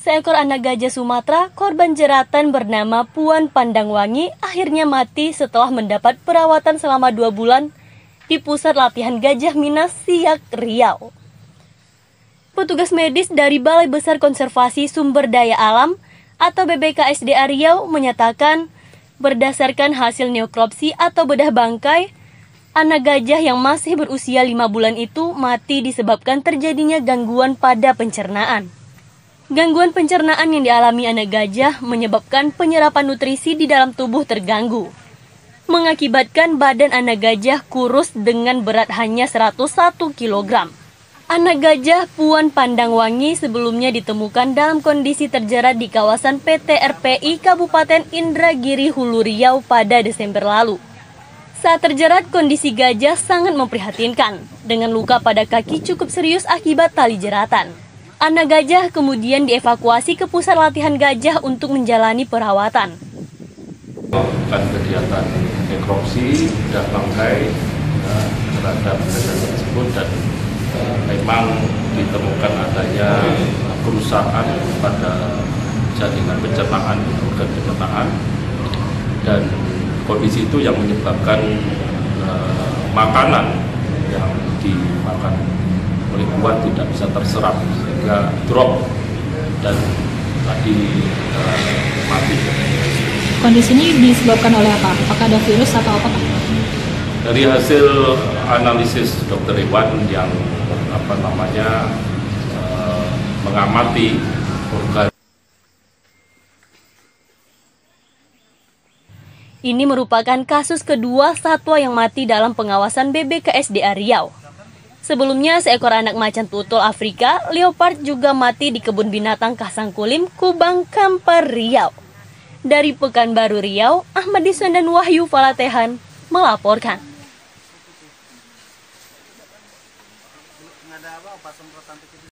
Seekor anak gajah Sumatera, korban jeratan bernama Puan Pandangwangi, akhirnya mati setelah mendapat perawatan selama 2 bulan di Pusat Latihan Gajah Minas, Siak, Riau. Petugas medis dari Balai Besar Konservasi Sumber Daya Alam atau BBKSDA Riau menyatakan, berdasarkan hasil nekropsi atau bedah bangkai, anak gajah yang masih berusia 5 bulan itu mati disebabkan terjadinya gangguan pada pencernaan. Gangguan pencernaan yang dialami anak gajah menyebabkan penyerapan nutrisi di dalam tubuh terganggu, mengakibatkan badan anak gajah kurus dengan berat hanya 101 kg. Anak gajah Puan Pandangwangi sebelumnya ditemukan dalam kondisi terjerat di kawasan PT RPI Kabupaten Indragiri Hulu Riau pada Desember lalu. Saat terjerat, kondisi gajah sangat memprihatinkan, dengan luka pada kaki cukup serius akibat tali jeratan. Anak gajah kemudian dievakuasi ke pusat latihan gajah untuk menjalani perawatan. Melakukan kegiatan nekropsi dan bangkai terhadap gajah tersebut, dan memang ditemukan adanya kerusakan pada jaringan pencernaan, organ pencernaan, dan kondisi itu yang menyebabkan makanan yang dimakan oleh Puan tidak bisa terserap sehingga drop dan tadi mati. Kondisi ini disebabkan oleh apa? Apakah ada virus atau apa? Dari hasil analisis dokter hewan yang mengamati organ. Ini merupakan kasus kedua satwa yang mati dalam pengawasan BBKSDA Riau. Sebelumnya, seekor anak macan tutul Afrika, leopard, juga mati di kebun binatang Kasangkulim, Kubang, Kampar, Riau. Dari Pekanbaru, Riau, Ahmad Diswan dan Wahyu Falatehan melaporkan.